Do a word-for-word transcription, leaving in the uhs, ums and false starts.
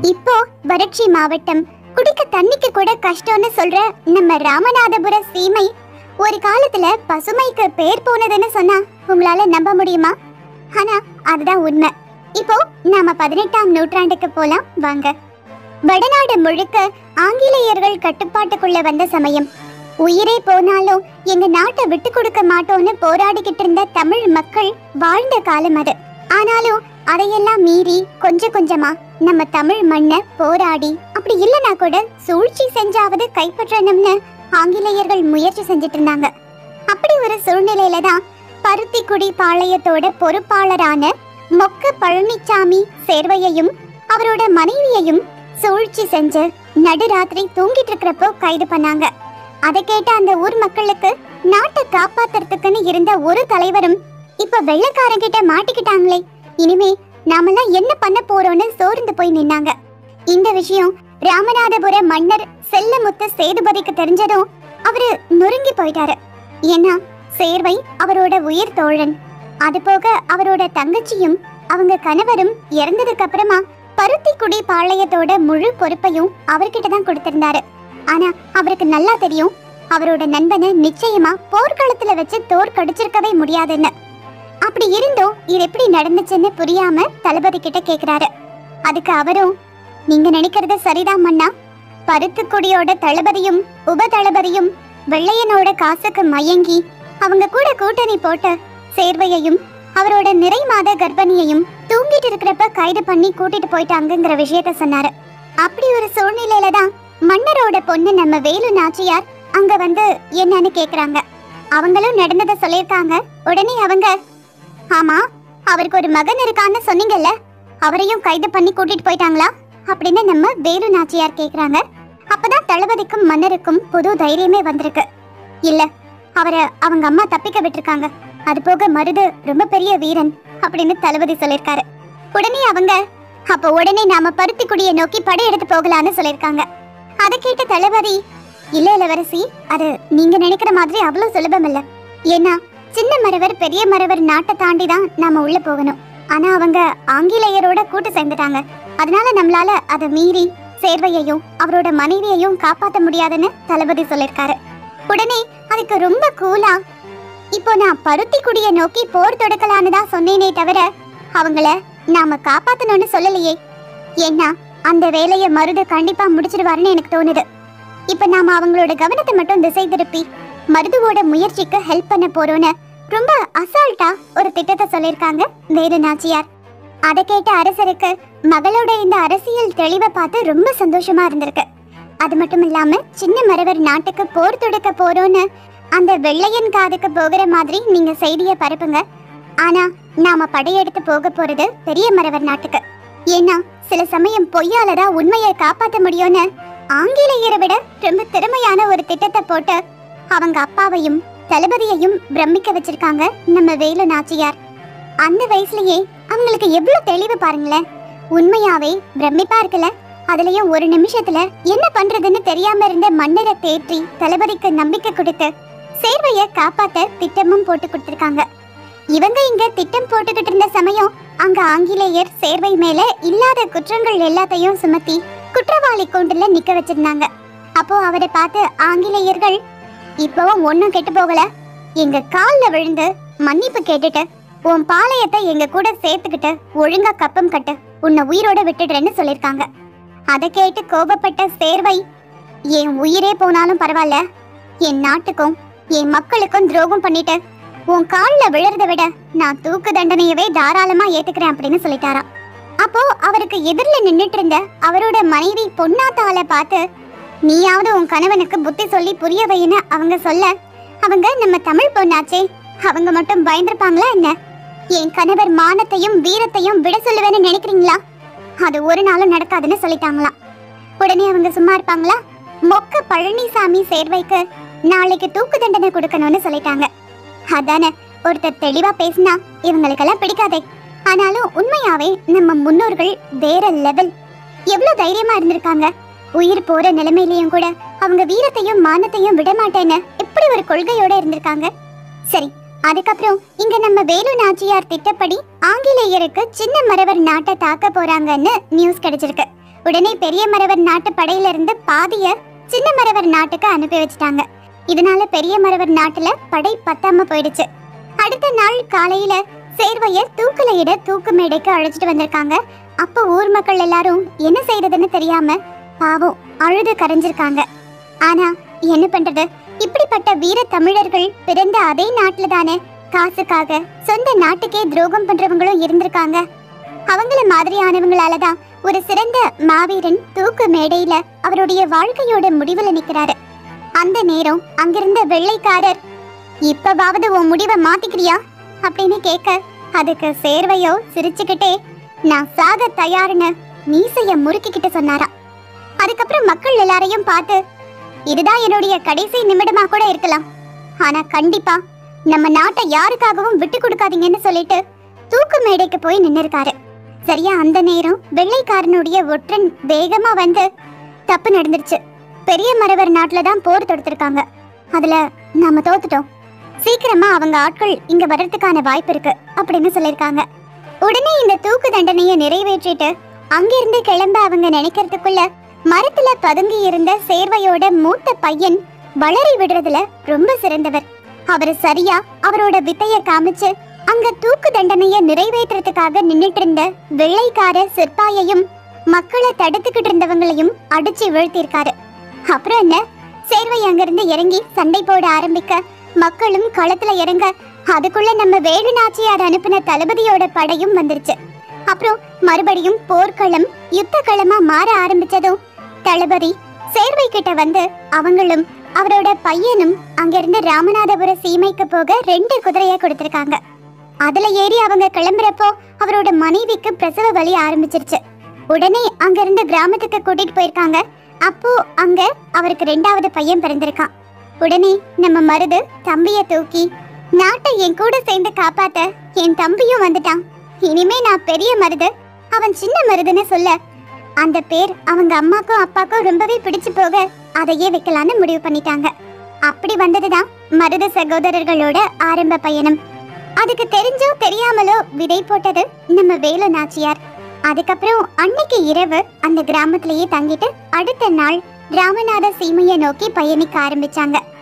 இப்போ வறட்சி மாவட்டம், குடிக்க தண்ணிக்கு கூட கஷ்டம்னு சொல்ற நம்ம ராமநாதபுர சீமை ஒரு காலத்துல பசுமைக்கு பேர் போனதுன்னு சொன்னா உங்களால நம்ப முடியுமா? ஆனா அதுதான் உண்மை. இப்போ நாம பதினெட்டாம் நூற்றாண்டுக்கு போலாம் வாங்க. வடநாடு முழுக்க ஆங்கிலேயர்கள் கட்டுப்பாட்டுக்குள்ள வந்த சமயம், உயிரே போனாலும் எங்க நாட்டை விட்டு கொடுக்க மாட்டோம்னு போராடிக்கிட்டு இருந்த தமிழ் மக்கள் வாழ்ந்த காலம் அது. ஆனாலும் அதையெல்லாம் மீறி கொஞ்சம் கொஞ்சமா நம்ம தமிழ் மண்ணை போராடி, அப்படி இல்லைன்னா கூட சூழ்ச்சி செஞ்சாவது கைப்பற்றணும்னு ஆங்கிலேயர்கள் முயற்சி செஞ்சுட்டு இருந்தாங்க. அப்படி ஒரு சூழ்நிலையில தான் பருத்திக்குடி பாளையத்தோட பொறுப்பாளரான மொக்க பழனிச்சாமி சேர்வையையும் அவரோட மனைவியையும் சூழ்ச்சி செஞ்சு நடுராத்திரி தூங்கிட்டு இருக்கிறப்போ கைது பண்ணாங்க. அதை கேட்ட அந்த ஊர் மக்களுக்கு நாட்டை காப்பாத்துறதுக்குன்னு இருந்த ஒரு தலைவரும் இப்ப வெள்ளக்காரங்கிட்ட மாட்டிக்கிட்டாங்களே, இனிமே நாமெல்லாம் என்ன பண்ண போறோம்னு சோர்ந்து போய் நின்னாங்க. இந்த விஷயம் ராமநாதபுர மன்னர் செல்லமுத்து சேதுபதிக்கு தெரிஞ்சதும் அவரு நொறுங்கி போயிட்டாரு. ஏன்னா சேர்வை அவரோட உயிர் தோழன். அது போக அவரோட தங்கச்சியும் அவங்க கணவரும் இறந்ததுக்கு அப்புறமா பருத்திக்குடி பாளையத்தோட முழு பொறுப்பையும் அவர்கிட்ட தான் கொடுத்திருந்தாரு. ஆனா அவருக்கு நல்லா தெரியும், அவரோட நண்பனை நிச்சயமா போர்க்களத்துல வச்சு தோற்கடிச்சிருக்கவே முடியாதுன்னு. அப்படி இருந்தும் இது எப்படி நடந்துச்சுன்னு புரியாம தளபதி கிட்ட கேக்குறாரு. அதுக்கு அவரும், நீங்க நினைக்கிறது சரிதான் மன்னா. பருத்திக்குடியோட தளபதியும் உப தளபதியும் வெள்ளையனோட காசுக்கு மயங்கி அவங்க கூட கூட்டணி போட்டு சேர்வையையும் அவரோட நிறை மாத கர்ப்பிணியையும் தூங்கிட்டு இருக்கிறப்ப கைது பண்ணி கூட்டிட்டு போயிட்டாங்கிற விஷயத்த சொன்னாரு. அப்படி ஒரு சூழ்நிலையில தான் மன்னரோட பொண்ணு நம்ம வேலு நாச்சியார் அங்க வந்து என்னன்னு கேக்குறாங்க. அவங்களும் நடந்ததை சொல்லியிருக்காங்க. உடனே அவங்க, ஆமா அவருக்கு ஒரு மகன் இருக்கான்னு சொன்னீங்கல்ல, அவரையும் கைது பண்ணி கூட்டிட்டு போயிட்டாங்களா அப்படின்னு நம்ம வேலு நாச்சியார் கேக்குறாங்க. அப்பதான் தளபதிக்கும் மன்னருக்கும் புது தைரியமே வந்திருக்கு. இல்ல, அவரை அவங்க அம்மா தப்பிக்க விட்டுருக்காங்க. அது போக மருது ரொம்ப பெரிய வீரன் அப்படின்னு தளபதி சொல்லிருக்காரு. உடனே அவங்க, அப்ப உடனே நாம பருத்திக்குடியை நோக்கி படையெடுத்து போகலான்னு சொல்லிருக்காங்க. அதை கேட்ட தளபதி, இல்ல இளவரசி, அது நீங்க நினைக்கிற மாதிரி அவ்வளவு சுலபம் இல்ல. ஏன்னா சின்ன மரவர் பெரிய மரவர் நாட்டை தாண்டி தான் நாம உள்ள போகணும். ஆனா அவங்க ஆங்கிலேயரோட கூட்டு சேர்ந்துட்டாங்க. அதனால நம்மளால அதை மீறி சேர்வையையும் அவரோட மனைவியையும் காப்பாற்ற முடியாதுன்னு தளபதி சொல்லிருக்காரு. உடனே அதுக்கு ரொம்ப கூலா, இப்போ நான் பருத்திக்குடியை நோக்கி போர் தொடுக்கலான்னு தான் சொன்னேனே தவிர அவங்கள நாம காப்பாத்தணும்னு சொல்லலையே. ஏன்னா அந்த வேலையை மருது கண்டிப்பா முடிச்சிடுவாருன்னு எனக்கு தோணுது. இப்ப நாம அவங்களோட கவனத்தை மட்டும் திசை திருப்பி மருதுவோட முயற்சிக்கு ஹெல்ப் பண்ண போறோம்னு ரொம்ப அசால்ட்டா ஒரு திட்டத்தை சொல்லிருக்காங்க வேலு நாச்சியார். அதை கேட்ட அரசருக்கு மகளோட இந்த அரசியல் தெளிவை பார்த்து ரொம்ப சந்தோஷமா இருந்திருக்கு. அது மட்டும் இல்லாம சின்ன மரவர் நாட்டுக்கு போர் தொடுக்க போறோம்னு அந்த வெள்ளையன் காதுக்கு போகிற மாதிரி நீங்க செய்தியை பரப்புங்க. ஆனா நாம படையெடுத்து போக போறது பெரிய மரவர் நாட்டுக்கு. ஏன்னா சில சமயம் பொய்யாலதான் உண்மையை காப்பாற்ற முடியும்னு ஆங்கிலேயரை விட ரொம்ப திறமையான ஒரு திட்டத்தை போட்டு அவங்க அப்பாவையும் தளபதியையும் பிரமிக்க வச்சிருக்காங்க நம்ம வேலு நாச்சியார். அந்த வயசுலயே அவங்களுக்கு எவ்வளவு தெளிவு பாருங்களேன். உண்மையாவே பிரமிப்பா இருக்குல்ல. அதுலயும் ஒரு நிமிஷத்துல என்ன பண்றதுன்னு தெரியாம இருந்த மன்னரை தேற்றி தளபதிக்கு நம்பிக்கை கொடுத்து சேர்வைய காப்பாத்த திட்டமும் போட்டு கொடுத்திருக்காங்க. இவங்க இங்க திட்டம் போட்டுக்கிட்டு இருந்த சமயம் அங்க ஆங்கிலேயர் சேர்வை மேல இல்லாத குற்றங்கள் எல்லாத்தையும் சுமத்தி குற்றவாளி கூண்டுல நிக்க வச்சிருந்தாங்க. அப்போ அவரை பார்த்து ஆங்கிலேயர்கள், இப்பவும் ஒன்னும் கெட்டு போகல, எங்க கால்ல விழுந்து மன்னிப்பு கேட்டுட்டு உன் பாளையத்தை எங்க கூட சேர்த்துக்கிட்டு ஒழுங்கா கப்பம் கட்டு, உன்னை உயிரோட விட்டுடுறேன்னு சொல்லிருக்காங்க. அதை கேட்டு கோபப்பட்ட சேர்வை, என் உயிரே போனாலும் பரவாயில்ல, என் நாட்டுக்கும் என் மக்களுக்கும் துரோகம் பண்ணிட்டு உன் கால்ல விழுறத விட நான் தூக்கு தண்டனையவே தாராளமா ஏத்துக்கிறேன் அப்படின்னு சொல்லிட்டாராம். அப்போ அவருக்கு எதிரில் நின்றுட்டு இருந்த அவரோட மனைவி பொன்னாத்தாளை பார்த்து, நீயாவது உன் கணவனுக்கு புத்தி சொல்லி புரிய வைன்னு அவங்க சொல்ல, அவங்க நம்ம தமிழ் பொண்ணாச்சே, அவங்க மட்டும் பயந்துருப்பாங்களா என்ன? என் கணவர் மானத்தையும் வீரத்தையும் விட சொல்லுவேன்னு நினைக்கிறீங்களா? அது ஒரு நாளும் நடக்காதுன்னு சொல்லிட்டாங்களாம். உடனே அவங்க சும்மா இருப்பாங்களா? மொக்க பழனிசாமி சேர்வைக்கு நாளைக்கு தூக்கு தண்டனை கொடுக்கணும்னு சொல்லிட்டாங்க. அதானே, ஒருத்தர் தெளிவா பேசினா இவங்களுக்கெல்லாம் பிடிக்காதே. ஆனாலும் உண்மையாவே நம்ம முன்னோர்கள் வேற லெவல். எவ்வளவு தைரியமா இருந்திருக்காங்க. உயிர் போற நிலைமையிலையும் கூட அவங்க வீரத்தையும் மானத்தையும் விட மாட்டேன்னு இப்படி ஒரு கொள்கையோட இருந்திருக்காங்க. சரி, அதுக்கப்புறம் இங்க நம்ம வேலு நாச்சியார் திட்டப்படி ஆங்கிலேயருக்கு சின்ன மரவர் நாட்டை தாக்க போறாங்கன்னு நியூஸ் கிடைச்சிருக்கு. உடனே பெரிய மரவர் நாட்டு படையில இருந்து பாதிய சின்ன மரவர் நாட்டுக்கு அனுப்பி வச்சிட்டாங்க. இதனால பெரிய மரவர் நாட்டுல படை பத்தாம போயிடுச்சு. அடுத்த நாள் காலையில சேர்வைய தூக்குலையிட தூக்கு மேடைக்கு அழைச்சிட்டு வந்திருக்காங்க. அப்ப ஊர் மக்கள் எல்லாரும் என்ன செய்யறதுன்னு தெரியாம பாவம் அழுது கரைஞ்சிருக்காங்க. ஆனா என்ன பண்றது, இப்படிப்பட்ட வீர தமிழர்கள் பிறந்த அதே நாட்டுல தானே காசுக்காக சொந்த நாட்டுக்கே துரோகம் பண்றவங்களும் இருந்திருக்காங்க. அவங்கள மாதிரியானவங்களாலதான் ஒரு சிறந்த மாவீரன் தூக்கு மேடையில அவருடைய வாழ்க்கையோட முடிவுல நிக்கிறாரு. அந்த நேரம் அங்கிருந்த வெள்ளைக்காரர், இப்பவாவது உன் முடிவை மாத்திக்கிறியா அப்படின்னு கேட்க, அதுக்கு சேர்வையோ சிரிச்சுக்கிட்டே நான் சாக தயாருன்னு மீசைய முறுக்கிக்கிட்டு சொன்னாரா. அதுக்கப்புறம் மக்கள் எல்லாரையும் பார்த்து, இதுதான் என்னுடைய கடைசி நிமிடமா கூட இருக்கலாம், ஆனா கண்டிப்பா நம்ம நாட்டை யாருக்காகவும் விட்டு கொடுக்காதீங்கன்னு சொல்லிட்டு தூக்கு மேடைக்கு போய் நின்னு இருக்காரு. சரியா அந்த நேரம் வெள்ளைக்காரனுடைய ஒற்றன் வேகமா வந்து, தப்பு நடந்துருச்சு, பெரிய மரவர் நாட்டுல தான் போர் தொடுத்திருக்காங்க, அதுல நாம தோத்துட்டோம், சீக்கிரமா அவங்க ஆட்கள் இங்க வர்றதுக்கான வாய்ப்பு இருக்கு அப்படின்னு சொல்லிருக்காங்க. உடனே இந்த தூக்கு தண்டனையை நிறைவேற்றிட்டு அங்கிருந்து கிளம்ப அவங்க நினைக்கிறதுக்குள்ள மரத்துல பதுங்கி இருந்த சேர்வையோட மூத்த பையன் வளரி விடுறதுல ரொம்ப சிறந்தவர். அவரு சரியா அவரோட வித்தைய காமிச்சு அங்க தூக்கு தண்டனையை நிறைவேற்றுறதுக்காக நின்னுட்டு இருந்த வெள்ளைக்கார சிற்பாயையும் மக்களை தடுத்துக்கிட்டு இருந்தவங்களையும் அடிச்சு வீழ்த்திருக்காரு. அப்புறம் என்ன, சேர்வை அங்கிருந்து இறங்கி சண்டை போட ஆரம்பிக்க மக்களும் களத்துல இறங்க, அதுக்குள்ள நம்ம வேலு நாச்சியார் அனுப்பின தளபதியோட படையும் வந்துருச்சு. அப்புறம் மறுபடியும் போர்க்களம் யுத்த களமா மாற ஆரம்பிச்சதும் தளபதி சேர்வை கிட்ட வந்து அவங்களும் அவரோட பையனும் அங்கிருந்து ராமநாதபுர சீமைக்கு போக ரெண்டு குதிரைய கொடுத்திருக்காங்க. அதுல ஏறி அவங்க கிளம்புறப்போ அவரோட மனைவிக்கு பிரசவ வலி ஆரம்பிச்சிருச்சு. உடனே அங்க இருந்து கிராமத்துக்கு கூட்டிட்டு போயிருக்காங்க. அப்போ அங்க அவருக்கு ரெண்டாவது பையன் பிறந்திருக்கான். உடனே நம்ம மருது தம்பிய தூக்கி, நாட்டை என் கூட சேர்ந்து காப்பாத்த என் தம்பியும் வந்துட்டான், இனிமே நான் பெரிய மருது, அவன் சின்ன மருதுன்னு சொல்ல, அந்த பேர் அவங்க அம்மாக்கும் அப்பாக்கும் ரொம்பவே பிடிச்சு போக அதையே வைக்கலான்னு முடிவு பண்ணிட்டாங்க. அப்படி வந்ததுதான் மருது சகோதரர்களோட ஆரம்ப பயணம். அதுக்கு தெரிஞ்சோ தெரியாமலோ விதை போட்டது நம்ம வேலு நாச்சியார். அதுக்கப்புறம் அன்னைக்கு இரவு அந்த கிராமத்திலேயே தங்கிட்டு அடுத்த நாள் ராமநாத சீமையை நோக்கி பயணிக்க ஆரம்பிச்சாங்க.